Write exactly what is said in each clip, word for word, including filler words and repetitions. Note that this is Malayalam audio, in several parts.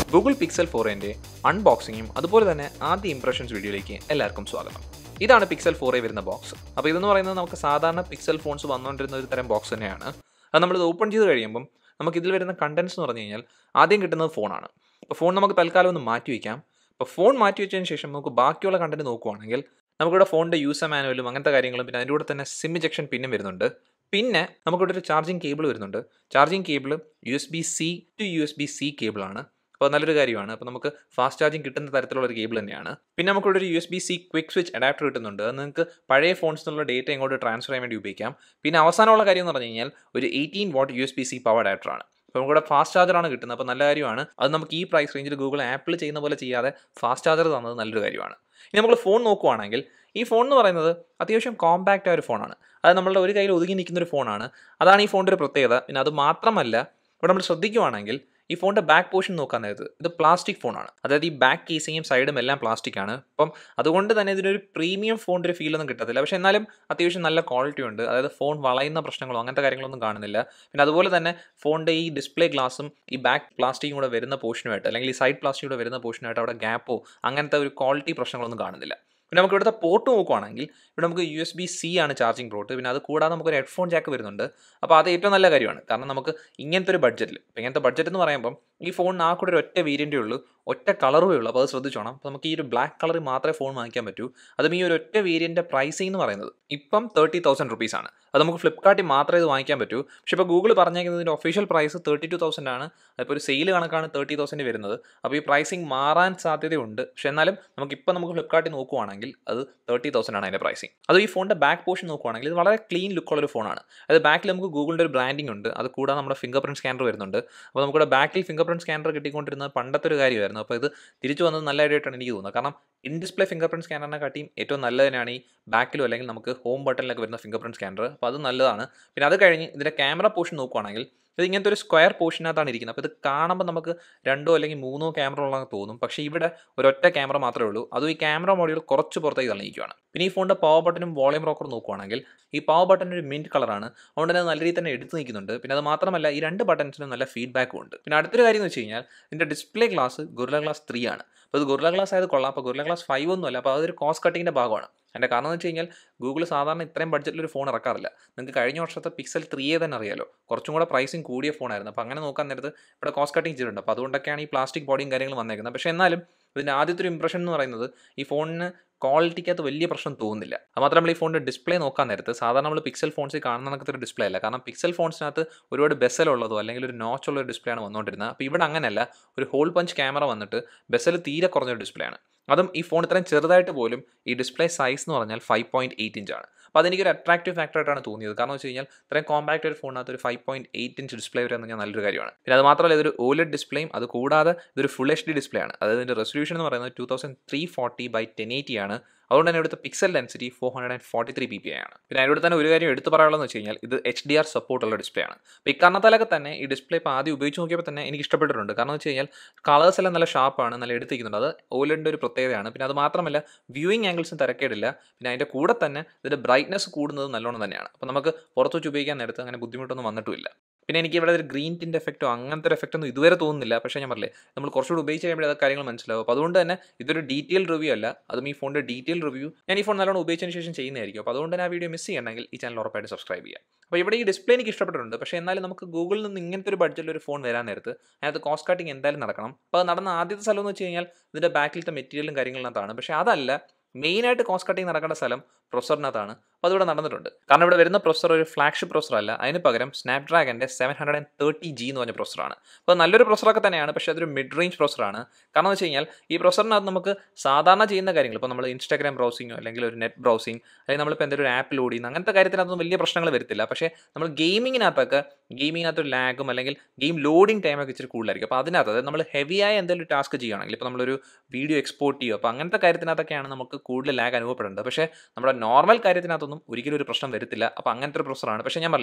ഗൂഗിൾ പിക്സൽ ഫോറിൻ്റെ അൺബോക്സിങ്ങും അതുപോലെ തന്നെ ആദ്യ ഇംപ്രഷൻസ് വീഡിയോയിലേക്ക് എല്ലാവർക്കും സ്വാഗതം. ഇതാണ് പിക്സൽ ഫോറിൽ വരുന്ന ബോക്സ്. അപ്പോൾ ഇതെന്ന് പറയുന്നത് നമുക്ക് സാധാരണ പിക്സൽ ഫോൺസ് വന്നുകൊണ്ടിരുന്ന ഒരു തരം ബോക്സ് തന്നെയാണ്. അത് നമ്മളിത് ഓപ്പൺ ചെയ്ത് കഴിയുമ്പം നമുക്ക് ഇതിൽ വരുന്ന കണ്ടൻസ് എന്ന് പറഞ്ഞു കഴിഞ്ഞാൽ ആദ്യം കിട്ടുന്നത് ഫോണാണ്. അപ്പോൾ ഫോൺ നമുക്ക് തൽക്കാലം ഒന്ന് മാറ്റി വയ്ക്കാം. അപ്പോൾ ഫോൺ മാറ്റി വെച്ചതിന് ശേഷം നമുക്ക് ബാക്കിയുള്ള കണ്ടന്റ് നോക്കുവാണെങ്കിൽ നമുക്കിവിടെ ഫോണിൻ്റെ യൂസർ മാനുവലും അങ്ങനത്തെ കാര്യങ്ങളും പിന്നെ അതിൻ്റെ കൂടെ തന്നെ സിം ഇജക്ഷൻ പിന്നും വരുന്നുണ്ട്. പിന്നെ നമുക്കിവിടെ ഒരു ചാർജിങ് കേബിൾ വരുന്നുണ്ട്. Charging cable U S B C to U S B C കേബിളാണ്. അപ്പോൾ നല്ലൊരു കാര്യമാണ്. അപ്പോൾ നമുക്ക് ഫാസ്റ്റ് ചാർജിങ് കിട്ടുന്ന തരത്തിലുള്ള ഒരു കേബിൾ തന്നെയാണ്. പിന്നെ നമുക്കിവിടെ ഒരു U S B C quick switch adapter കിട്ടുന്നുണ്ട്. അത് നിങ്ങൾക്ക് പഴയ ഫോൺസിലുള്ള ഡേറ്റ ഇങ്ങോട്ട് ട്രാൻസ്ഫർ ചെയ്യാൻ വേണ്ടി ഉപയോഗിക്കാം. പിന്നെ അവസാനമുള്ള കാര്യം എന്ന് പറഞ്ഞു കഴിഞ്ഞാൽ ഒരു eighteen watt U S B C power അഡാപ്റ്ററാണ്. അപ്പോൾ നമുക്കിവിടെ ഫാസ്റ്റ് ചാർജറാണ് കിട്ടുന്നത്. അപ്പോൾ നല്ല കാര്യമാണ്. അത് നമുക്ക് ഈ പ്രൈസ് റേഞ്ചിൽ ഗൂഗിൾ ആപ്പിൾ ചെയ്യുന്ന പോലെ ചെയ്യാതെ ഫാസ്റ്റ് ചാർജർ തന്നത് നല്ലൊരു കാര്യമാണ്. ഇനി നമ്മൾ ഫോൺ നോക്കുവാണെങ്കിൽ ഈ ഫോൺ എന്ന് പറയുന്നത് അത്യാവശ്യം കോമ്പാക്റ്റ് ആയ ഒരു ഫോണാണ്. അത് നമ്മളുടെ ഒരു കയ്യിൽ ഒതുങ്ങി നിൽക്കുന്ന ഒരു ഫോണാണ്. അതാണ് ഈ ഫോണിൻ്റെ ഒരു പ്രത്യേകത. പിന്നെ അത് മാത്രമല്ല ഇവിടെ നമ്മൾ ശ്രദ്ധിക്കുവാണെങ്കിൽ ഈ ഫോണിൻ്റെ ബാക്ക് പോർഷൻ നോക്കാൻ നേരത്ത് ഇത് പ്ലാസ്റ്റിക് ഫോണാണ്. അതായത് ഈ ബാക്ക് കേസിങ്ങും സൈഡും എല്ലാം പ്ലാസ്റ്റിക് ആണ്. അപ്പം അതുകൊണ്ട് തന്നെ ഇതിനൊരു പ്രീമിയം ഫോണിൻ്റെ ഒരു ഫീലൊന്നും കിട്ടത്തില്ല. പക്ഷേ എന്നാലും അത്യാവശ്യം നല്ല ക്വാളിറ്റി ഉണ്ട്. അതായത് ഫോൺ വളയുന്ന പ്രശ്നങ്ങളോ അങ്ങനത്തെ കാര്യങ്ങളൊന്നും കാണുന്നില്ല. പിന്നെ അതുപോലെ തന്നെ ഫോണിൻ്റെ ഈ ഡിസ്പ്ലേ ഗ്ലാസും ഈ ബാക്ക് പ്ലാസ്റ്റിക്കും കൂടെ വരുന്ന പോർഷനുമായിട്ട് അല്ലെങ്കിൽ ഈ സൈഡ് പ്ലാസ്റ്റിക് കൂടെ വരുന്ന പോർഷനുമായിട്ട് അവിടെ ഗ്യാപ്പോ അങ്ങനത്തെ ഒരു ക്വാളിറ്റി പ്രശ്നങ്ങളൊന്നും കാണുന്നില്ല. പിന്നെ നമുക്ക് ഇവിടുത്തെ പോർട്ട് നോക്കുവാണെങ്കിൽ ഇവിടെ നമുക്ക് യു എസ് ബി സി ആണ് ചാർജിങ് പോർട്ട്. പിന്നെ അത് കൂടാതെ നമുക്കൊരു ഹെഡ്ഫോൺ ജാക്ക് വരുന്നുണ്ട്. അപ്പോൾ അത് ഏറ്റവും നല്ല കാര്യമാണ്. കാരണം നമുക്ക് ഇങ്ങനത്തെ ഒരു ബഡ്ജറ്റിൽ ഇപ്പോൾ ഇങ്ങനത്തെ ബഡ്ജറ്റ് എന്ന് പറയുമ്പം ഈ ഫോണിന് ആ കൂടെ ഒരു ഒറ്റ വേരിയൻ്റേ ഉള്ളൂ, ഒറ്റ കളറേ ഉള്ളൂ. അപ്പോൾ അത് ശ്രദ്ധിച്ചോണം. അപ്പോൾ നമുക്ക് ഈ ഒരു ബ്ലാക്ക് കളറിൽ മാത്രമേ ഫോൺ വാങ്ങിക്കാൻ പറ്റൂ. അതും ഈ ഒരു ഒറ്റ വേരിയൻ്റെ പ്രൈസിംഗ് എന്ന് പറയുന്നത് ഇപ്പം തേർട്ടി തൗസൻഡ് റുപ്പീസാണ്. അത് നമുക്ക് ഫ്ലിപ്കാർട്ടിൽ മാത്രമേ ഇത് വാങ്ങിക്കാൻ പറ്റൂ. പക്ഷേ ഇപ്പോൾ ഗൂഗിൾ പറഞ്ഞേക്കുന്നതിൻ്റെ official price thirty two thousand ആണ്. അതിപ്പോൾ ഒരു സെയിൽ കണക്കാണ് തേർട്ടി തൗസൻഡ് വരുന്നത്. അപ്പോൾ ഈ പ്രൈസിംഗ് മാറാൻ സാധ്യതയുണ്ട്. പക്ഷേ എന്നാലും നമുക്കിപ്പോൾ നമുക്ക് ഫ്ലിപ്കാർട്ടിൽ നോക്കുവാണെങ്കിൽ അത് തേർട്ടി തൗസൻഡ് ആണ് അതിൻ്റെ പ്രൈസിംഗ്. അത് ഈ ഫോണിൻ്റെ ബാക്ക് പോർഷൻ നോക്കുവാണെങ്കിൽ ഇത് വളരെ ക്ലീൻ ലുക്കുള്ളൊരു ഫോണാണ്. അത് ബാക്കിൽ നമുക്ക് ഗൂഗിളിൻ്റെ ഒരു ബ്രാൻഡിംഗ് ഉണ്ട്. അത് കൂടാതെ നമ്മുടെ ഫിംഗർ പ്രിൻറ്റ് സ്കാനർ വരുന്നുണ്ട്. അപ്പോൾ നമുക്കിവിടെ ബാക്കിൽ ഫിംഗർ പ്രിൻറ്റ് സ്കാനർ കിട്ടിക്കൊണ്ടിരുന്നത് പണ്ടത്തെ ഒരു കാര്യമായിരുന്നു. അപ്പോൾ ഇത് തിരിച്ചു വന്നത് നല്ല ഐഡിയായിട്ടാണ് എനിക്ക് തോന്നുന്നത്. കാരണം ഇൻ ഡിസ്പ്ലേ ഫിംഗർ പ്രിൻറ്റ് സ്കാനറിനെ കാട്ടിയും ഏറ്റവും നല്ലത് തന്നെയാണ് ഈ ബാക്കിലോ അല്ലെങ്കിൽ നമുക്ക് ഹോം ബട്ടണിലൊക്കെ വരുന്ന ഫിംഗർ പ്രിൻറ്റ് സ്കാനർ. അപ്പോൾ അത് നല്ലതാണ്. പിന്നെ അത് കഴിഞ്ഞ് ഇതിൻ്റെ ക്യാമറ പോർഷൻ നോക്കുവാണെങ്കിൽ ഇത് ഇങ്ങനത്തെ ഒരു സ്ക്വയർ പോർഷനകത്താണ് ഇരിക്കുന്നത്. അപ്പോൾ ഇത് കാണുമ്പോൾ നമുക്ക് രണ്ടോ അല്ലെങ്കിൽ മൂന്നോ ക്യാമറ ഉള്ളതെന്ന് തോന്നും. പക്ഷേ ഇവിടെ ഒരൊറ്റ ക്യാമറ മാത്രമേ ഉള്ളൂ. അതും ഈ ക്യാമറ മോഡ്യൂൾ കുറച്ച് പുറത്തേക്ക് തള്ളിയിരിക്കുകയാണ്. പിന്നെ ഈ ഫോണിൻ്റെ പവർ ബട്ടനും വോളിയം റോക്കറും നോക്കുവാണെങ്കിൽ ഈ പവർ ബട്ടൺ ഒരു മിൻറ്റ് കളറാണ്. അതുകൊണ്ട് തന്നെ നല്ല രീതിയിൽ തന്നെ എടുത്ത് നിൽക്കുന്നുണ്ട്. പിന്നെ അത് മാത്രമല്ല ഈ രണ്ട് ബട്ടൺസിനും നല്ല ഫീഡ്ബാക്കും ഉണ്ട്. പിന്നെ അടുത്തൊരു കാര്യം എന്ന് വെച്ച് കഴിഞ്ഞാൽ ഇതിൻ്റെ display glass Gorilla Glass three ആണ്. അപ്പോൾ ഇത് ഗൊറില്ല ഗ്ലാസ് ആയത് കൊള്ളാം. അപ്പോൾ ഗൊറില്ല ഗ്ലാസ് ഫൈവ് ഒന്നും അല്ല. അപ്പോൾ അതൊരു കോസ്റ്റ് കട്ടിങ്ങിൻ്റെ ഭാഗമാണ്. എൻ്റെ കാരണം എന്ന് വെച്ച് കഴിഞ്ഞാൽ ഗൂഗിൾ സാധാരണ ഇത്രയും ബഡ്ജറ്റിലൊരു ഫോൺ ഇറക്കാറില്ല. നിങ്ങൾക്ക് കഴിഞ്ഞ വർഷത്തെ പിക്സൽ ത്രീയെ തന്നെ അറിയാലോ, കുറച്ചും കൂടെ പ്രൈസിങ് കൂടിയ ഫോണായിരുന്നു. അപ്പോൾ അങ്ങനെ നോക്കാൻ നേരത്ത് ഇവിടെ കോസ്റ്റ് കട്ടിങ് ചെയ്തിട്ടുണ്ട്. അപ്പോൾ അതുകൊണ്ടൊക്കെയാണ് ഈ പ്ലാസ്റ്റിക് ബോഡിയും കാര്യങ്ങളും വന്നേക്കുന്നത്. പക്ഷേ എന്നാലും ഇതിൻ്റെ ആദ്യത്തെ ഒരു ഇംപ്രഷൻ എന്ന് പറയുന്നത് ഈ ഫോണിന് ക്വാളിറ്റിക്കകത്ത് വലിയ പ്രശ്നം തോന്നുന്നില്ല. അത് മാത്രം നമ്മൾ ഈ ഫോണിൻ്റെ ഡിസ്പ്ലേ നോക്കാൻ നേരത്ത് സാധാരണ നമ്മൾ പിക്സൽ ഫോൺസിൽ കാണുന്ന കണക്കത്തെ ഒരു ഡിസ്പ്ലേ അല്ല. കാരണം പിക്സൽ ഫോൺസിനകത്ത് ഒരുപാട് ബെസലുള്ളതോ അല്ലെങ്കിൽ ഒരു നോച്ചുള്ള ഒരു ഡിസ്പ്ലേ ആണ് വന്നുകൊണ്ടിരുന്നത്. അപ്പോൾ ഇവിടെ അങ്ങനെയല്ല, ഒരു ഹോൾ പഞ്ച് ക്യാമറ വന്നിട്ട് ബെസൽ തീരെ കുറഞ്ഞൊരു ഡിസ്പ്ലേ ആണ്. അതും ഈ ഫോൺ ഇത്രയും ചെറുതായിട്ട് പോലും ഈ ഡിസ്പ്ലേ സൈസ് എന്ന് പറഞ്ഞാൽ ഫൈവ് പോയിൻറ്റ് എയ്റ്റ് ഇഞ്ചാണ്. അപ്പോൾ അതെനിക്കൊരു അട്രാക്റ്റീവ് ഫാക്ടറായിട്ടാണ് തോന്നിയത്. കാരണം വെച്ച് കഴിഞ്ഞാൽ ഇത്രയും കോമ്പാക്റ്റ് ഒരു ഫോണിനകത്ത് ഒരു five point eight inch display വരെ എന്ന് പറഞ്ഞാൽ നല്ലൊരു കാര്യമാണ്. പിന്നെ അത് മാത്രമല്ല ഇതൊരു ഓലഡ് ഡിസ്പ്ലേയും അത് കൂടാതെ ഇതൊരു ഫുൾ എച്ച് ഡി ഡിസ്പ്ലേ ആണ്. അതായത് ഇതിൻ്റെ റെസൊല്യൂഷൻ എന്ന് പറയുന്നത് two thousand three forty by ten eighty ആണ്. അതുകൊണ്ട് തന്നെ ഇവിടുത്തെ pixel density four hundred and forty three P P I ആണ്. പിന്നെ അതിലൂടെ തന്നെ ഒരു കാര്യം എടുത്ത് പറയാനുള്ളതെന്ന് വെച്ച് കഴിഞ്ഞാൽ ഇത് എച്ച് ഡി ആർ സപ്പോർട്ടുള്ള ഡിസ്പ്ലേ ആണ്. അപ്പോൾ ഇക്കാരണത്താലൊക്കെ തന്നെ ഈ ഡിസ്പ്ലേ ഇപ്പോൾ ആദ്യം ഉപയോഗിച്ച് നോക്കിയപ്പോൾ തന്നെ എനിക്ക് ഇഷ്ടപ്പെട്ടിട്ടുണ്ട്. കാരണം വെച്ച് കഴിഞ്ഞാൽ കളേഴ്സ് എല്ലാം നല്ല ഷാർപ്പാണ്, നല്ല എടുത്തിരിക്കുന്നുണ്ട്. അത് ഓലഡിൻ്റെ ഒരു പ്രത്യേകതയാണ്. പിന്നെ അത് മാത്രമല്ല വ്യൂയിങ് ആംഗിൾസും തിരക്കേടില്ല. പിന്നെ അതിൻ്റെ കൂടെ തന്നെ ഇതിൻ്റെ ബ്രൈറ്റ്നസ് കൂടുന്നത് നല്ലോണം തന്നെയാണ്. അപ്പോൾ നമുക്ക് പുറത്ത് വെച്ച് ഉപയോഗിക്കാൻ നേരത്ത് അങ്ങനെ ബുദ്ധിമുട്ടൊന്നും വന്നിട്ടുമില്ല. പിന്നെ എനിക്ക് ഇവിടെ ഒരു ഗ്രീൻ ടിൻ്റ് എഫക്റ്റോ അങ്ങനത്തെ ഒരു എഫക്റ്റ് ഒന്നും ഇതുവരെ തോന്നുന്നില്ല. പക്ഷേ ഞാൻ പറഞ്ഞില്ലേ, നമ്മൾ കുറച്ചുകൂടി ഉപയോഗിച്ച് കഴിയുമ്പോൾ അത് കാര്യങ്ങൾ മനസ്സിലാവും. അപ്പോൾ അതുകൊണ്ട് തന്നെ ഇതൊരു ഡീറ്റെയിൽ റിവ്യൂ അല്ല, അതും ഈ ഫോണിൻ്റെ ഡീറ്റെയിൽ റിവ്യൂ ഞാൻ ഈ ഫോൺ നല്ലോണം ഉപയോഗിച്ചതിന് ശേഷം ചെയ്യുന്നതായിരിക്കും. അപ്പോൾ അതുകൊണ്ട് തന്നെ ആ വീഡിയോ മിസ് ചെയ്യണമെങ്കിൽ ഈ ചാനൽ ഉറപ്പായിട്ട് സബ്സ്ക്രൈബ് ചെയ്യുക. അപ്പോൾ ഇവിടെ ഈ ഡിസ്പ്ലേ എനിക്ക് ഇഷ്ടപ്പെട്ടിട്ടുണ്ട്. പക്ഷേ എന്നാലും നമുക്ക് ഗൂഗിളിൽ നിന്ന് ഇങ്ങനത്തെ ഒരു ബഡ്ജറ്റിൽ ഒരു ഫോൺ വരാൻ നേരത്ത് അതിനകത്ത് കോസ്റ്റ് കട്ടിങ് എന്തായാലും നടക്കണം. അപ്പോൾ അത് നടന്ന ആദ്യത്തെ സ്ഥലം എന്ന് വെച്ച് കഴിഞ്ഞാൽ ഇതിൻ്റെ ബാക്കിലത്തെ മെറ്റീരിയലും കാര്യങ്ങളിനകത്താണ്. പക്ഷേ അതല്ല, മെയിനായിട്ട് കോസ്റ്റ് കട്ടിങ് നടക്കേണ്ട സ്ഥലം പ്രൊസറിനകത്താണ്. അപ്പോൾ അതിവിടെ നടന്നിട്ടുണ്ട്. കാരണം ഇവിടെ വരുന്ന പ്രൊസർ ഒരു ഫ്ലാഗ്ഷിപ്പ് പ്രൊസർ അല്ല, അതിന് പകരം സ്നാപ്ഡ്രാഗൻ്റെ seven hundred and thirty G എന്ന് പറഞ്ഞ പ്രൊസറാണ്. അപ്പോൾ നല്ലൊരു പ്രൊസറൊക്കെ തന്നെയാണ്, പക്ഷേ അതൊരു മിഡ് റേഞ്ച് പ്രൊസറാണ്. കാരണം എന്ന് വെച്ച് കഴിഞ്ഞാൽ ഈ പ്രൊസറിനകത്ത് നമുക്ക് സാധാരണ ചെയ്യുന്ന കാര്യങ്ങൾ, ഇപ്പോൾ നമ്മൾ ഇൻസ്റ്റാഗ്രാം ബ്രൗസിങ്ങോ അല്ലെങ്കിൽ ഒരു നെറ്റ് ബ്രൗസിങ് അല്ലെങ്കിൽ നമ്മളിപ്പോൾ എന്തെങ്കിലും ഒരു ആപ്പ് ലോഡ് ചെയ്യുന്ന അങ്ങനത്തെ കാര്യത്തിനകത്തൊന്നും വലിയ പ്രശ്നങ്ങൾ വരത്തില്ല. പക്ഷേ നമ്മൾ ഗെയിമിങ്ങിനകത്തൊക്കെ ഗെയിമിങ്ങിനകത്ത് ഒരു ലാഗും അല്ലെങ്കിൽ ഗെയിം ലോഡിങ് ടൈമൊക്കെ ഇച്ചിരി കൂടുതലായിരിക്കും. അപ്പോൾ അതിനകത്ത് അതായത് നമ്മൾ ഹെവിയായ എന്തെങ്കിലും ടാസ്ക് ചെയ്യുകയാണെങ്കിൽ ഇപ്പോൾ നമ്മളൊരു വീഡിയോ എക്സ്പോർട്ട് ചെയ്യുക, അപ്പോൾ അങ്ങനത്തെ കാര്യത്തിനകത്തൊക്കെയാണ് നമുക്ക് കൂടുതൽ ലാഗ് അനുഭവപ്പെടുന്നത്. പക്ഷേ നമ്മുടെ നോർമൽ കാര്യത്തിനകത്തൊന്നും ഒരിക്കലും ഒരു പ്രശ്നം വരത്തില്ല. അപ്പോൾ അങ്ങനത്തെ ഒരു പ്രൊസറാണ്. പക്ഷേ ഞാൻ പറഞ്ഞില്ലേ,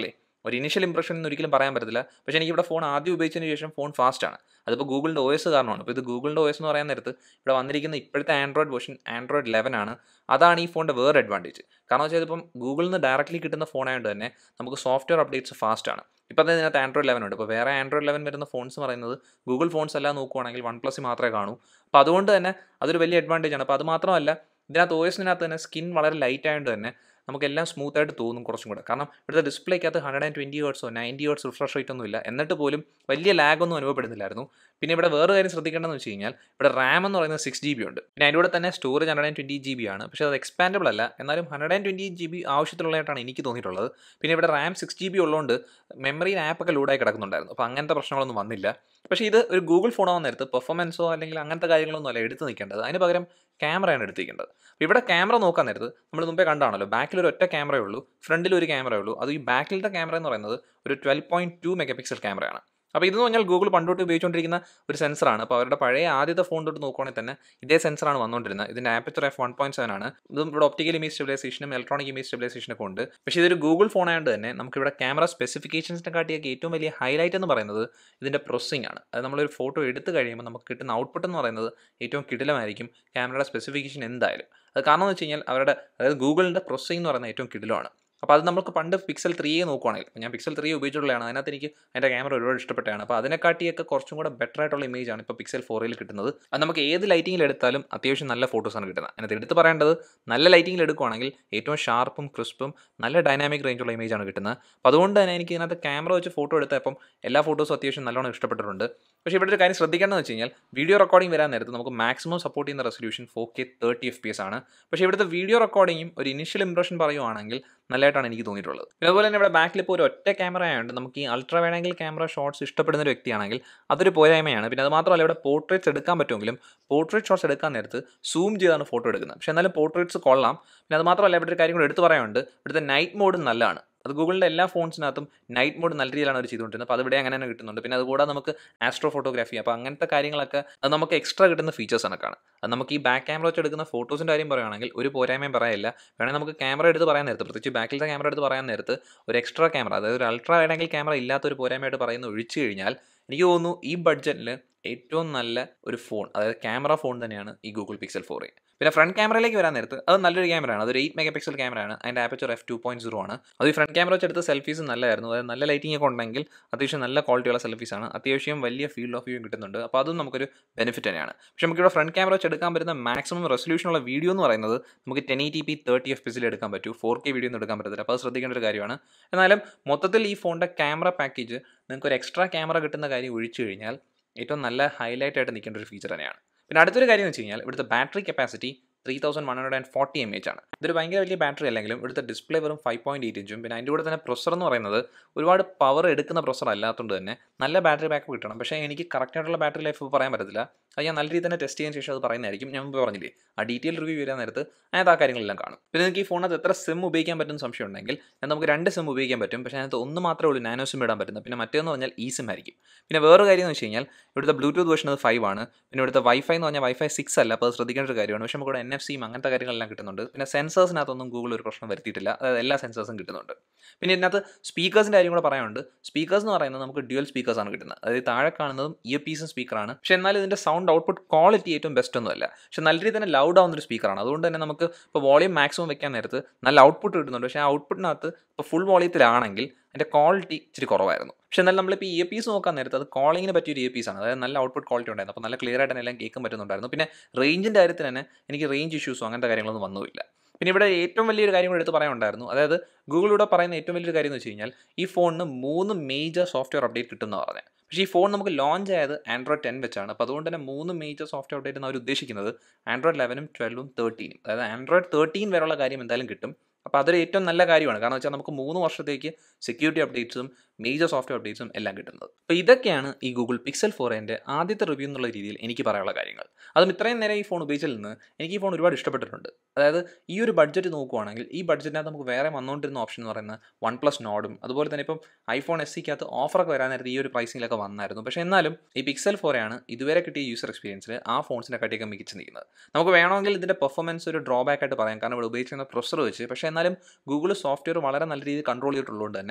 ഒരു ഇനിഷ്യൽ ഇംപ്രഷൻ എന്ന് ഒരിക്കലും പറയാൻ പറ്റത്തില്ല. പക്ഷേ എനിക്കിവിടെ ഫോൺ ആദ്യം ഉപയോഗിച്ചതിന് ശേഷം ഫോൺ ഫാസ്റ്റാണ്. അതിപ്പോൾ ഗൂഗിളിൻ്റെ ഒ എസ് കാരണമാണ്. ഇപ്പോൾ ഇത് ഗൂഗിളിൻ്റെ ഒ എസ് എന്ന് പറയാൻ നേരത്ത് ഇവിടെ വന്നിരിക്കുന്ന ഇപ്പോഴത്തെ ആൻഡ്രോയിഡ് വേർഷൻ ആൻഡ്രോയിഡ് ലെവൻ ആണ്. അതാണ് ഈ ഫോണിൻ്റെ വേറെ അഡ്വാൻറ്റേജ്. കാരണം വെച്ചാൽ ഇതിപ്പം ഗൂഗിളിൽ നിന്ന് ഡയറക്റ്റ്ലി കിട്ടുന്ന ഫോണായതുകൊണ്ട് തന്നെ നമുക്ക് സോഫ്റ്റ്വെയർ അപ്ഡേറ്റ്സ് ഫാസ്റ്റാണ്. ഇപ്പോൾ തന്നെ ഇതിനകത്ത് ആൻഡ്രോയിഡ് ലെവൻ ഉണ്ട്. ഇപ്പോൾ വേറെ ആൻഡ്രോയിഡ് ലെവൻ വരുന്ന ഫോൺസ് പറയുന്നത് ഗൂഗിൾ ഫോൺസ് എല്ലാം നോക്കുവാണെങ്കിൽ വൺ പ്ലസ് മാത്രമേ കാണൂ. അപ്പോൾ അതുകൊണ്ട് തന്നെ അതൊരു വലിയ അഡ്വാൻറ്റേജ് ആണ്. അപ്പോൾ അത് മാത്രമല്ല ഇതിനകത്ത് ഒ എസിനകത്ത് തന്നെ സ്കിൻ വളരെ ലൈറ്റ് ആയതുകൊണ്ട് തന്നെ നമുക്കെല്ലാം സ്മൂത്തായിട്ട് തോന്നും കുറച്ചും കൂടെ. കാരണം ഇവിടുത്തെ ഡിസ്പ്ലേക്കകത്ത് ഹൺഡ്രഡ് ആൻഡ് ട്വൻറ്റി ഹേർട്സോ നയൻറ്റി ഹേർട്സ് റിഫ്രഷ് റേറ്റ് ഒന്നും ഇല്ല. എന്നിട്ട് പോലും വലിയ ലാഗൊന്നും അനുഭവപ്പെടുന്നില്ലായിരുന്നു. പിന്നെ ഇവിടെ വേറെ കാര്യം ശ്രദ്ധിക്കേണ്ടതെന്ന് വെച്ച് കഴിഞ്ഞാൽ ഇവിടെ റാം എന്ന് പറയുന്നത് സിക്സ് ജി ബി ഉണ്ട്. പിന്നെ അതിൻ്റെ കൂടെ തന്നെ storage hundred and twenty G B ആണ്. പക്ഷേ അത് എക്സ്പാൻഡബിൾ അല്ല. എന്നാലും hundred and twenty G B ആവശ്യത്തിലുള്ളതായിട്ടാണ് എനിക്ക് തോന്നിയിട്ടുള്ളത്. പിന്നെ ഇവിടെ റാം സിക്സ് ജി ബി ഉള്ളതുകൊണ്ട് മെമ്മറിയിൽ ആപ്പൊക്കെ ലോഡായി കിടക്കുന്നുണ്ടായിരുന്നു. അപ്പോൾ അങ്ങനത്തെ പ്രശ്നങ്ങളൊന്നും വന്നില്ല. പക്ഷേ ഇത് ഒരു ഗൂഗിൾ ഫോണാവുന്ന നേരത്ത് പെർഫോമൻസോ അല്ലെങ്കിൽ അങ്ങനത്തെ കാര്യങ്ങളൊന്നും അല്ല എടുത്ത് നിൽക്കേണ്ടത്. അതിന് പകരം ക്യാമറയാണ് എടുത്തിരിക്കേണ്ടത്. അപ്പോൾ ഇവിടെ ക്യാമറ നോക്കാൻ നേരത്ത് നമ്മൾ മുമ്പേ കണ്ടാണല്ലോ, ബാക്കിൽ ഒരു ഒറ്റ ക്യാമറയേ ഉള്ളൂ, ഫ്രണ്ടിൽ ഒരു ക്യാമറയേ ഉള്ളൂ. അത് ഈ ബാക്കിലത്തെ ക്യാമറ എന്ന് പറയുന്നത് ഒരു twelve point two megapixel ക്യാമറയാണ്. അപ്പോൾ ഇതെന്ന് പറഞ്ഞാൽ ഗൂഗിൾ പണ്ടോട്ട് ഉപയോഗിച്ചുകൊണ്ടിരിക്കുന്ന ഒരു സെൻസറാണ്. അപ്പോൾ അവരുടെ പഴയ ആദ്യത്തെ ഫോൺ തൊട്ട് നോക്കുവാണെങ്കിൽ തന്നെ ഇതേ സെൻസറാണ് വന്നുകൊണ്ടിരുന്നത്. ഇതിൻ്റെ aperture f one point seven ആണ്. ഇതും ഇവിടെ ഒപ്റ്റിക്കൽ ഇമേജ് സ്റ്റെബിലൈസേഷനും ഇലക്ട്രോണിക് ഇമേജ് സ്റ്റെബിലൈസേഷനൊക്കെ ഉണ്ട്. പക്ഷേ ഇതൊരു ഗൂഗിൾ ഫോൺ ആയതുകൊണ്ട് തന്നെ നമുക്കിവിടെ ക്യാമറ സ്പെസിഫിക്കേഷൻസിനെ കാട്ടിയൊക്കെ ഏറ്റവും വലിയ ഹൈലൈറ്റ് എന്ന് പറയുന്നത് ഇതിൻ്റെ പ്രോസസ്സിംഗ് ആണ്. അത് നമ്മളൊരു ഫോട്ടോ എടുത്ത് കഴിയുമ്പോൾ നമുക്ക് കിട്ടുന്ന ഔട്ട്പുട്ട് എന്ന് പറയുന്നത് ഏറ്റവും കിടിലമായിരിക്കും ക്യാമറയുടെ സ്പെസിഫിക്കേഷൻ എന്തായാലും. അത് കാരണം എന്ന് വെച്ച് കഴിഞ്ഞാൽ അവരുടെ അതായത് ഗൂഗിളിൻ്റെ പ്രോസസ്സിംഗ് എന്ന് പറയുന്നത് ഏറ്റവും കിടിലമാണ്. അപ്പോൾ അത് നമുക്ക് പണ്ട് പിക്സൽ ത്രീയെ നോക്കുവാണെങ്കിൽ, ഞാൻ പിക്സൽ ത്രീ ഉപയോഗിച്ചിട്ടുള്ളതാണ്, അതിനകത്ത് എനിക്ക് അതിൻ്റെ ക്യാമറ ഒരുപാട് ഇഷ്ടപ്പെട്ടാണ്. അപ്പോൾ അതിനെക്കാട്ടിയൊക്കെ കുറച്ചും കൂടെ ബെറ്റർ ആയിട്ടുള്ള ഇമേജ് ആണ് ഇപ്പോൾ പിക്സൽ ഫോറിൽ കിട്ടുന്നത്. അത് നമുക്ക് ഏത് ലൈറ്റിങ്ങിൽ എടുത്താലും അത്യാവശ്യം നല്ല ഫോട്ടോസാണ് കിട്ടുന്നത്. അതിനകത്ത് എടുത്ത് പറയേണ്ടത് നല്ല ലൈറ്റിങ്ങിൽ എടുക്കുവാണെങ്കിൽ ഏറ്റവും ഷാർപ്പും ക്രിസ്പും നല്ല ഡൈനാമിക് റേഞ്ചുള്ള ഇമേജ് ആണ് കിട്ടുന്നത്. അപ്പോൾ അതുകൊണ്ട് തന്നെ എനിക്ക് ഇതിനകത്ത് ക്യാമറ വെച്ച് ഫോട്ടോ എടുത്തപ്പം എല്ലാ ഫോട്ടോസും അത്യാവശ്യം നല്ലോണം ഇഷ്ടപ്പെട്ടിട്ടുണ്ട്. പക്ഷേ ഇവിടെ ഒരു കാര്യം ശ്രദ്ധിക്കേണ്ടതെന്ന് വെച്ച് കഴിഞ്ഞാൽ വീഡിയോ റെക്കോർഡിംഗ് വരാൻ നേരത്ത് നമുക്ക് മാക്സിമം സപ്പോർട്ട് ചെയ്യുന്ന resolution four K thirty F P S ആണ്. പക്ഷേ ഇവിടുത്തെ വീഡിയോ റെക്കോർഡിങ്ങും ഒരു ഇനിഷ്യൽ ഇംപ്രഷൻ പറയുവാണെങ്കിൽ നല്ലതായിട്ടാണ് എനിക്ക് തോന്നിയിട്ടുള്ളത്. പിന്നെ അതുപോലെ തന്നെ ഇവിടെ ബാക്കിൽ ഇപ്പോൾ ഒരു ഒറ്റ ക്യാമറ ആയതുകൊണ്ട് നമുക്ക് ഈ അൾട്രാ വേണമെങ്കിൽ ക്യാമറ ഷോട്ട്സ് ഇഷ്ടപ്പെടുന്ന ഒരു വ്യക്തിയാണെങ്കിൽ അതൊരു പോരായ്മയാണ്. പിന്നെ അത് മാത്രമല്ല ഇവിടെ പോർട്രേറ്റ്സ് എടുക്കാൻ പറ്റുമെങ്കിലും പോർട്രേറ്റ് ഷോട്ട്സ് എടുക്കാൻ നേരത്ത് സൂം ചെയ്താണ് ഫോട്ടോ എടുക്കുന്നത്. പക്ഷേ എന്നാലും പോർട്രേറ്റ്സ് കൊള്ളാം. പിന്നെ അത് മാത്രമല്ല ഇവിടെ ഒരു കാര്യം കൂടെ എടുത്ത് പറയാനുണ്ട്, ഇവിടുത്തെ നൈറ്റ് മോഡും നല്ലതാണ്. അത് ഗൂഗിളിൻ്റെ എല്ലാ ഫോൺസിനകത്തും നൈറ്റ് മോഡ് നല്ല രീതിയിലാണ് അവർ ചെയ്തുകൊണ്ടിരുന്നത്. അപ്പോൾ അതിവിടെ അങ്ങനെ തന്നെ കിട്ടുന്നുണ്ട്. പിന്നെ അതുകൂടാതെ നമുക്ക് ആസ്ട്രോ ഫോട്ടോഗ്രാഫി, അപ്പോൾ അങ്ങനത്തെ കാര്യങ്ങളൊക്കെ അത് നമുക്ക് എക്സ്ട്രാ കിട്ടുന്ന ഫീച്ചേഴ്സ് കണക്കാണ്. അത് നമുക്ക് ഈ ബാക്ക് ക്യാമറ വെച്ച് എടുക്കുന്ന ഫോട്ടോസിൻ്റെ കാര്യം പറയുകയാണെങ്കിൽ ഒരു പോരായ്മയും പറയാനില്ല. വേണമെങ്കിൽ നമുക്ക് ക്യാമറ എടുത്ത് പറയാൻ നേരത്ത്, പ്രത്യേകിച്ച് ബാക്കിലത്തെ ക്യാമറ എടുത്ത് പറയാൻ നേരത്ത് ഒരു എക്സ്ട്രാ ക്യാമറ, അതായത് ഒരു അൾട്രാ വേണമെങ്കിൽ ക്യാമറ ഇല്ലാത്തൊരു പോരായ്മയായിട്ട് പറയുന്നത് ഒഴിച്ചു കഴിഞ്ഞാൽ എനിക്ക് തോന്നുന്നു ഈ ബഡ്ജറ്റിൽ ഏറ്റവും നല്ല ഒരു ഫോൺ, അതായത് ക്യാമറ ഫോൺ തന്നെയാണ് ഈ ഗൂഗിൾ പിക്സൽ ഫോർ എ. പിന്നെ ഫ്രണ്ട് ക്യാമറയിലേക്ക് വരാൻ നേരത്ത് അത് നല്ലൊരു ക്യാമറയാണ്. അതൊരു എയ്റ്റ് മെഗാ പിക്സൽ ക്യാമറയാണ്. അതിൻ്റെ aperture f two point zero ആണ്. അത് ഈ ഫ്രണ്ട് ക്യാമറ വെച്ചെടുത്ത സെൽഫീസ് നല്ലതായിരുന്നു. അതായത് നല്ല ലൈറ്റിംഗ് ഒക്കെ ഉണ്ടെങ്കിൽ അത്യാവശ്യം നല്ല ക്വാളിറ്റിയുള്ള സെൽഫീസാണ്. അത്യാവശ്യം വലിയ ഫീൽഡ് ഓഫ് വ്യൂ കിട്ടുന്നുണ്ട്. അപ്പോൾ അതും നമുക്കൊരു ബെനിഫിറ്റ് തന്നെയാണ്. പക്ഷേ നമുക്കിവിടെ ഫ്രണ്ട് ക്യാമറ വെച്ച് എടുക്കാൻ പറ്റുന്ന മാക്സിമം റെസൊല്യൂഷനുള്ള വീഡിയോ എന്ന് പറയുന്നത് നമുക്ക് ten eighty P thirty F പിസിൽ എടുക്കാൻ പറ്റും. ഫോർ കെ വീഡിയോ ഒന്നും എടുക്കാൻ പറ്റത്തില്ല. അപ്പോൾ അത് ശ്രദ്ധിക്കേണ്ട ഒരു കാര്യമാണ്. എന്നാലും മൊത്തത്തിൽ ഈ ഫോണിൻ്റെ ക്യാമറ പാക്കേജ് നിങ്ങൾക്ക് ഒരു എക്സ്ട്രാ ക്യാമറ കിട്ടുന്ന കാര്യം ഒഴിച്ചു കഴിഞ്ഞാൽ ഏറ്റവും നല്ല ഹൈലൈറ്റ് ആയിട്ട് നിൽക്കേണ്ട ഒരു ഫീച്ചർ തന്നെയാണ്. പിന്നെ അടുത്തൊരു കാര്യം എന്ന് വെച്ച് കഴിഞ്ഞാൽ ഇവിടുത്തെ battery capacity three thousand one hundred and forty M H ആണ്. ഇതൊരു ഭയങ്കര വലിയ ബാറ്ററി അല്ലെങ്കിലും ഇവിടുത്തെ ഡിസ്പ്ലേ വെറും ഫൈവ് പോയിന്റ് എയ്റ്റ് ഇഞ്ചും പിന്നെ അതിൻ്റെ കൂടെ തന്നെ പ്രൊസർ എന്ന് പറയുന്നത് ഒരുപാട് പവർ എടുക്കുന്ന പ്രൊസർ അല്ലാത്തതുകൊണ്ട് തന്നെ നല്ല ബാറ്ററി ബാക്കപ്പ് കിട്ടണം. പക്ഷേ എനിക്ക് കറക്റ്റ് ആയിട്ടുള്ള ബാറ്ററി ലൈഫ് പറയാൻ പറ്റത്തില്ല. അത് ഞാൻ നല്ല രീതിയിൽ തന്നെ ടെസ്റ്റ് ചെയ്യാൻ ശേഷം അത് പറയുന്നതായിരിക്കും. ഞാൻ മുമ്പ് പറഞ്ഞില്ലേ, ആ ഡീറ്റെയിൽ റിവ്യൂ വരാൻ നേരത്ത് അതിനകത്ത് ആ കാര്യങ്ങളെല്ലാം കാണും. പിന്നെ നിങ്ങൾക്ക് ഈ ഫോണിനകത്ത് എത്ര സിം ഉപയോഗിക്കാൻ പറ്റുന്ന സംശയം ഉണ്ടെങ്കിൽ നമുക്ക് രണ്ട് സിം ഉപയോഗിക്കാൻ പറ്റും. പക്ഷേ അതിനകത്ത് ഒന്ന് മാത്രമേ ഉള്ളൂ നാനോ സിം ഇടാൻ പറ്റുന്നത്. പിന്നെ മറ്റേന്ന് പറഞ്ഞാൽ ഈ സിം ആയിരിക്കും. പിന്നെ വേറൊരു കാര്യം എന്ന് വെച്ച് കഴിഞ്ഞാൽ ഇവിടുത്തെ ബ്ലൂടൂത്ത് വേർഷൻ അത് ഫൈവ് ആണ്. പിന്നെ ഇവിടുത്തെ വൈഫൈ എന്ന് പറഞ്ഞാൽ വൈഫൈ സിക്സ് അല്ല. അപ്പോൾ അത് ശ്രദ്ധിക്കേണ്ട ഒരു കാര്യമാണ്. പക്ഷേ നമുക്ക് എൻ എഫ് സിയും അങ്ങനത്തെ കാര്യങ്ങളെല്ലാം കിട്ടുന്നുണ്ട്. പിന്നെ സെൻസേഴ്സിനകത്തൊന്നും ഗൂഗിൾ ഒരു പ്രശ്നം വരുത്തിയിട്ടില്ല. അതായത് എല്ലാ സെൻസേഴ്സും കിട്ടുന്നുണ്ട്. പിന്നെ ഇതിനകത്ത് സ്പീക്കേഴ്സിൻ്റെ കാര്യം കൂടെ പറയാനുണ്ട്. സ്പീക്കേഴ്സ് എന്ന് പറയുന്നത് നമുക്ക് ഡ്യുവൽ സ്പീക്കേഴ്സാണ് കിട്ടുന്നത്. അതായത് താഴെ കാണുന്നതും ഇയർ പീസും സ്പീക്കറാണ്. പക്ഷേ എന്നാൽ ഇതിൻ്റെ സൗണ്ട് ഔട്ട്പുട്ട് ക്വാളിറ്റി ഏറ്റവും ബെസ്റ്റ് ഒന്നുമല്ല. പക്ഷേ നല്ല രീതിയിൽ തന്നെ ലൗഡ് ആവുന്നൊരു സ്പീക്കറാണ്. അതുകൊണ്ട് തന്നെ നമുക്ക് ഇപ്പോൾ വോളിയം മാക്സിമം വെക്കാൻ നേരത്ത് നല്ല ഔട്ട്പുട്ട് കിട്ടുന്നുണ്ട്. പക്ഷേ ആ ഔട്ട്പുട്ടിനകത്ത് ഇപ്പോൾ ഫുൾ വോളിയത്തിലാണെങ്കിൽ അതിൻ്റെ ക്വാളിറ്റി ഇച്ചിരി കുറവായിരുന്നു. പക്ഷേ എന്നാൽ നമ്മളിപ്പോൾ ഇയർ പീസ് നോക്കാൻ നേരത്ത് അത് കോളിങ്ങിന് പറ്റിയൊരു ഇയർ പീസാണ്. അതായത് നല്ല ഔട്ട്പുട്ട് ക്വാളിറ്റി ഉണ്ടായിരുന്നു. അപ്പോൾ നല്ല ക്ലിയർ ആയിട്ട് തന്നെ എല്ലാം കേൾക്കാൻ പറ്റുന്നുണ്ടായിരുന്നു. പിന്നെ റേഞ്ചിൻ്റെ കാര്യത്തിൽ തന്നെ എനിക്ക് റേഞ്ച് ഇഷ്യൂസോ അങ്ങനത്തെ കാര്യങ്ങളൊന്നും വന്നുമില്ല. പിന്നെ ഇവിടെ ഏറ്റവും വലിയൊരു കാര്യം കൂടെ എടുത്ത് പറയാനുണ്ടായിരുന്നു. അതായത് ഗൂഗിളിലൂടെ പറയുന്ന ഏറ്റവും വലിയൊരു കാര്യം എന്ന് വെച്ച് കഴിഞ്ഞാൽ ഈ ഫോണിന് മൂന്ന് മേജർ സോഫ്റ്റ്വെയർ അപ്ഡേറ്റ് കിട്ടുമെന്ന് പറഞ്ഞത്. പക്ഷേ ഈ ഫോൺ നമുക്ക് ലോഞ്ച് ആയത് ആൻഡ്രോയിഡ് ടെൻ വെച്ചാണ്. അപ്പോൾ അതുകൊണ്ട് തന്നെ മൂന്ന് മേജർ സോഫ്റ്റ്വെയർ അപ്ഡേറ്റ് എന്ന് അവർ ഉദ്ദേശിക്കുന്നത് ആൻഡ്രോയിഡ് ലെവനും ട്വൽവും തേർട്ടീനും. അതായത് ആൻഡ്രോയിഡ് തേർട്ടീൻ വരെയുള്ള കാര്യം എന്തായാലും കിട്ടും. അപ്പോൾ അതൊരു ഏറ്റവും നല്ല കാര്യമാണ്. കാരണം വെച്ചാൽ നമുക്ക് മൂന്ന് വർഷത്തേക്ക് സെക്യൂരിറ്റി അപ്ഡേറ്റ്സും മേജർ സോഫ്റ്റ്വെയർ അപ്ഡേറ്റ്സും എല്ലാം കിട്ടുന്നത്. അപ്പോൾ ഇതൊക്കെയാണ് ഈ ഗൂഗിൾ പിക്സൽ ഫോർ എൻ്റെ ആദ്യത്തെ റിവ്യൂ എന്നുള്ള രീതിയിൽ എനിക്ക് പറയാനുള്ള കാര്യങ്ങൾ. അതും ഇത്രയും നേരം ഈ ഫോൺ ഉപയോഗിച്ചതിൽ നിന്ന് എനിക്ക് ഈ ഫോൺ ഒരുപാട് ഇഷ്ടപ്പെട്ടിട്ടുണ്ട്. അതായത് ഈ ഒരു ബഡ്ജറ്റ് നോക്കുവാണെങ്കിൽ ഈ ബഡ്ജറ്റിനകത്ത് നമുക്ക് വേറെ വന്നുകൊണ്ടിരുന്ന ഓപ്ഷൻ എന്ന് പറയുന്നത് വൺ പ്ലസ് നോഡും അതുപോലെ തന്നെ ഇപ്പം ഐഫോൺ എസ് സിക്കകത്ത് ഓഫറൊക്കെ വരാൻ നേരത്തെ ഈ ഒരു പ്രൈസിങ്ങിലൊക്കെ വന്നായിരുന്നു. പക്ഷേ എന്നാലും ഈ പിക്സൽ ഫോർ ആണ് ഇതുവരെ കിട്ടിയ യൂസർ എക്സ്പീരിയൻസിൽ ആ ഫോൺസിനെ കാട്ടിയൊക്കെ മികച്ച് നിൽക്കുന്നത്. നമുക്ക് വേണമെങ്കിൽ ഇതിൻ്റെ പെർഫോമൻസ് ഒരു ഡ്രോബാക്ക് ആയിട്ട് പറയാം, കാരണം ഇവിടെ ഉപയോഗിച്ചിരുന്ന പ്രൊസർ വെച്ച്. പക്ഷേ എന്നാലും ഗൂഗിൾ സോഫ്റ്റ്വെയർ വളരെ നല്ല രീതിയിൽ കൺട്രോൾ ചെയ്തിട്ടുള്ളതുകൊണ്ട് തന്നെ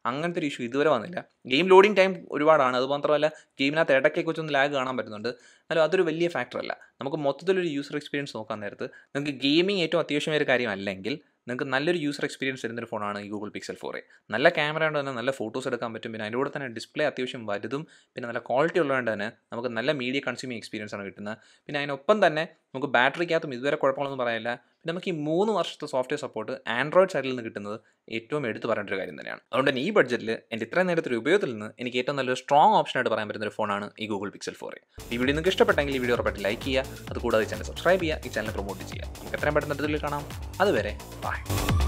അങ്ങനത്തെ ഒരു ഇഷ്യൂ ഇതുവരെ വന്നില്ല. ഗെയിം ലോഡിംഗ് ടൈം ഒരുപാടാണ്, അതുമാത്രമല്ല ഗെയിമിനകത്ത് ഇടയ്ക്കൊക്കെ വെച്ചൊന്ന് ലാഗ് കാണാൻ പറ്റുന്നുണ്ട്. എന്നാലും അതൊരു വലിയ ഫാക്ടറല്ല. നമുക്ക് മൊത്തത്തിലൊരു യൂസർ എക്സ്പീരിയൻസ് നോക്കാൻ നേരത്ത് നിങ്ങൾക്ക് ഗെയിമിംഗ് ഏറ്റവും അത്യാവശ്യമായ ഒരു കാര്യമല്ലെങ്കിൽ നിങ്ങൾക്ക് നല്ലൊരു യൂസർ എക്സ്പീരിയൻസ് തരുന്നൊരു ഫോണാണ് ഈ ഗൂഗിൾ പിക്സൽ ഫോർ എ. നല്ല ക്യാമറ കൊണ്ട് തന്നെ നല്ല ഫോട്ടോസ് എടുക്കാൻ പറ്റും. പിന്നെ അതിൻ്റെ കൂടെ തന്നെ ഡിസ്പ്ലേ അത്യാവശ്യം വലുതും പിന്നെ നല്ല ക്വാളിറ്റി ഉള്ളതുകൊണ്ട് തന്നെ നമുക്ക് നല്ല മീഡിയ കൺസ്യൂമിങ് എക്സ്പീരിയൻസ് ആണ് കിട്ടുന്നത്. പിന്നെ അതിനൊപ്പം തന്നെ നമുക്ക് ബാറ്ററിക്കകത്തും ഇതുവരെ കുഴപ്പങ്ങളൊന്നും പറയാനില്ല. പിന്നെ നമുക്ക് ഈ മൂന്ന് വർഷത്തെ സോഫ്റ്റ്വെയർ സപ്പോർട്ട് ആൻഡ്രോയിഡ് സൈഡിൽ നിന്ന് കിട്ടുന്നത് ഏറ്റവും എടുത്ത് പറയേണ്ട ഒരു കാര്യം തന്നെയാണ്. അതുകൊണ്ട് തന്നെ ഈ ബഡ്ജറ്റിൽ എൻ്റെ ഇത്രയും നേരത്തെ ഒരു ഉപയോഗത്തിൽ നിന്ന് എനിക്ക് ഏറ്റവും നല്ലൊരു സ്ട്രോങ് ഓപ്ഷനായിട്ട് പറയാൻ പറ്റുന്ന ഒരു ഫോണാണ് ഈ ഗൂഗിൾ പിക്സൽ ഫോർ എ. ഈ വീഡിയോ നിങ്ങൾക്ക് ഇഷ്ടപ്പെട്ടെങ്കിൽ ഈ വീഡിയോ ഉറപ്പായിട്ട് ലൈക്ക് ചെയ്യുക. അതുകൂടാതെ ഈ ചാനൽ സബ്സ്ക്രൈബ് ചെയ്യുക, ഈ ചാനൽ പ്രൊമോട്ട് ചെയ്യുക. നമുക്ക് എത്രയും പെട്ടെന്ന് ഇതിൽ കാണാം. അതുവരെ ബൈ.